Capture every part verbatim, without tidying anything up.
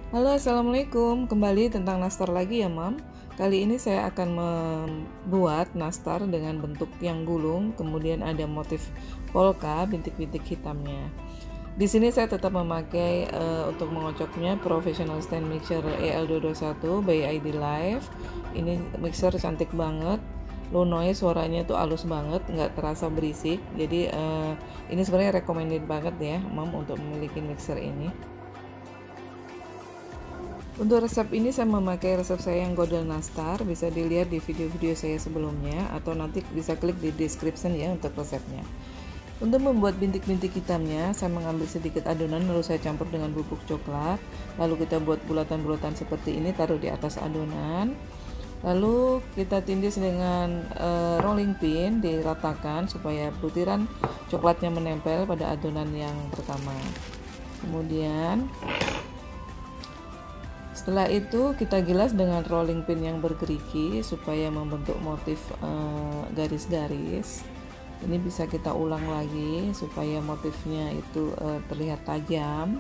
Halo, assalamualaikum. Kembali tentang nastar lagi ya, Mam. Kali ini saya akan membuat nastar dengan bentuk yang gulung, kemudian ada motif polka, bintik-bintik hitamnya. Di sini saya tetap memakai uh, untuk mengocoknya professional stand mixer E L dua dua satu by I D Live. Ini mixer cantik banget. Low noise, suaranya tuh halus banget, nggak terasa berisik. Jadi uh, ini sebenarnya recommended banget ya, Mam, untuk memiliki mixer ini. Untuk resep ini saya memakai resep saya yang godel nastar, bisa dilihat di video-video saya sebelumnya atau nanti bisa klik di description ya untuk resepnya. Untuk membuat bintik-bintik hitamnya, saya mengambil sedikit adonan lalu saya campur dengan bubuk coklat. Lalu kita buat bulatan-bulatan seperti ini, taruh di atas adonan. Lalu kita tindis dengan uh, rolling pin, diratakan supaya butiran coklatnya menempel pada adonan yang pertama. Kemudian setelah itu kita gilas dengan rolling pin yang bergerigi supaya membentuk motif garis-garis. Uh, Ini bisa kita ulang lagi supaya motifnya itu uh, terlihat tajam.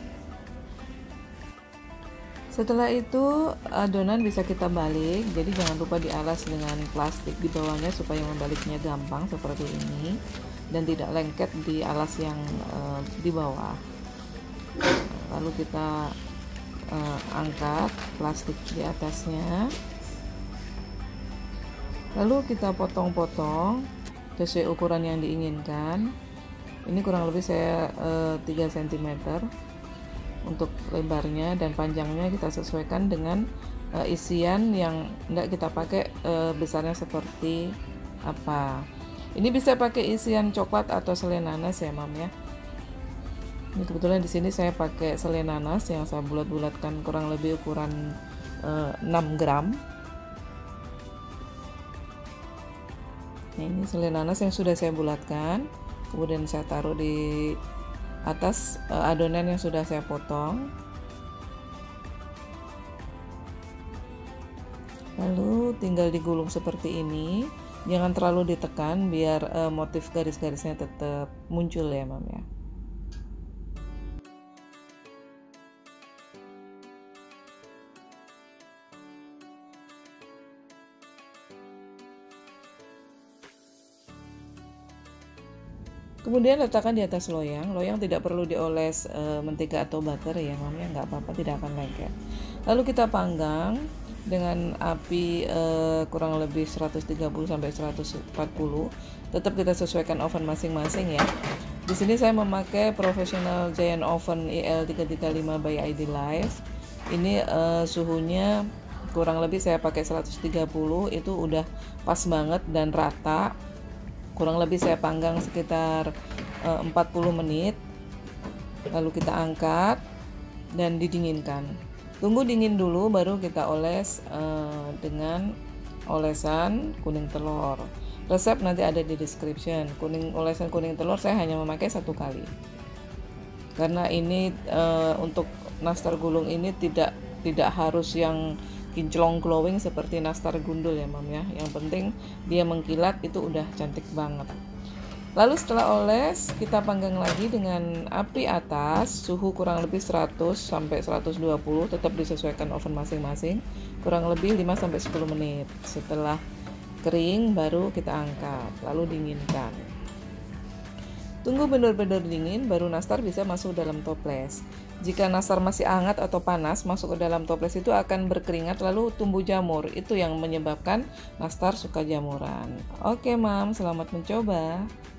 Setelah itu adonan bisa kita balik, jadi jangan lupa dialas dengan plastik di bawahnya supaya membaliknya gampang seperti ini dan tidak lengket di alas yang uh, di bawah. Lalu kita Uh, angkat plastik di atasnya, lalu kita potong-potong sesuai ukuran yang diinginkan. Ini kurang lebih saya uh, tiga sentimeter untuk lebarnya, dan panjangnya kita sesuaikan dengan uh, isian yang enggak kita pakai uh, besarnya seperti apa. Ini bisa pakai isian coklat atau selai nanas ya, Mam ya. Ini kebetulan di sini saya pakai selai nanas yang saya bulat-bulatkan kurang lebih ukuran uh, enam gram. Nah, ini selai nanas yang sudah saya bulatkan, kemudian saya taruh di atas uh, adonan yang sudah saya potong. Lalu tinggal digulung seperti ini. Jangan terlalu ditekan biar uh, motif garis-garisnya tetap muncul ya, Mam ya. Kemudian letakkan di atas loyang. Loyang tidak perlu dioles e, mentega atau butter ya, Mam ya, nggak apa-apa, tidak akan lengket. Lalu kita panggang dengan api e, kurang lebih seratus tiga puluh sampai seratus empat puluh. Tetap kita sesuaikan oven masing-masing ya. Di sini saya memakai professional giant oven E L tiga tiga lima by I D Live. Ini e, suhunya kurang lebih saya pakai seratus tiga puluh, itu udah pas banget dan rata. Kurang lebih saya panggang sekitar uh, empat puluh menit. Lalu kita angkat dan didinginkan. Tunggu dingin dulu baru kita oles uh, dengan olesan kuning telur. Resep nanti ada di description. Kuning olesan kuning telur saya hanya memakai satu kali. Karena ini uh, untuk nastar gulung ini tidak tidak harus yang kinclong glowing seperti nastar gundul ya, Mam ya. Yang penting dia mengkilat, itu udah cantik banget. Lalu setelah oles kita panggang lagi dengan api atas, suhu kurang lebih seratus sampai seratus dua puluh, tetap disesuaikan oven masing-masing, kurang lebih lima sampai sepuluh menit. Setelah kering baru kita angkat, lalu dinginkan. Tunggu benar-benar dingin baru nastar bisa masuk dalam toples. Jika nastar masih hangat atau panas masuk ke dalam toples itu akan berkeringat lalu tumbuh jamur. Itu yang menyebabkan nastar suka jamuran. Oke, Mam, selamat mencoba.